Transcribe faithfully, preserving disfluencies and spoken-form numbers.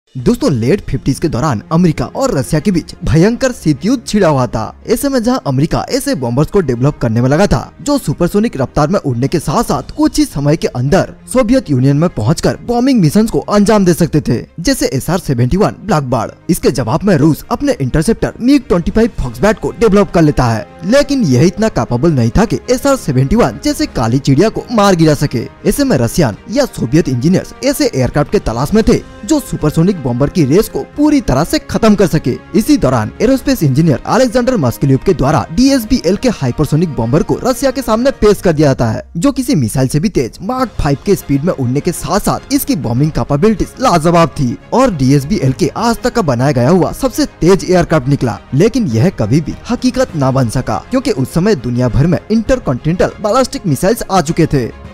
दोस्तों late fifties के दौरान अमेरिका और रशिया के बीच भयंकर शीत युद्ध छिड़ा हुआ था। ऐसे में जहां अमेरिका ऐसे बॉम्बर्स को डेवलप करने में लगा था जो सुपरसोनिक रफ्तार में उड़ने के साथ साथ कुछ ही समय के अंदर सोवियत यूनियन में पहुंचकर बॉम्बिंग मिशन को अंजाम दे सकते थे, जैसे S R seventy one blackbird. इसके जवाब में रूस अपने interceptor MiG twenty five foxbat को डेवलप कर लेता है, लेकिन यह इतना कैपेबल नहीं था कि एस आर सेवेंटी वन जैसे काली चिड़िया को मार गिरा सके। ऐसे में रशियन या सोवियत इंजीनियर्स ऐसे एयरक्राफ्ट के तलाश में थे जो सुपरसोनिक बॉम्बर की रेस को पूरी तरह से खत्म कर सके। इसी दौरान एरोस्पेस इंजीनियर अलेक्जेंडर मस्केलियोव के द्वारा डी एस बी एल के हाइपरसोनिक बॉम्बर को रशिया के सामने पेश कर दिया जाता है, जो किसी मिसाइल से भी तेज मार्क फाइव के स्पीड में उड़ने के साथ साथ इसकी बॉम्बिंग कैपेबिलिटीज लाजवाब थी और डी एस बी एल के आज तक का बनाया गया हुआ सबसे तेज एयरक्राफ्ट निकला। लेकिन यह कभी भी हकीकत न बन सका क्योंकि उस समय दुनिया भर में इंटरकॉन्टिनेंटल बैलिस्टिक मिसाइल्स आ चुके थे।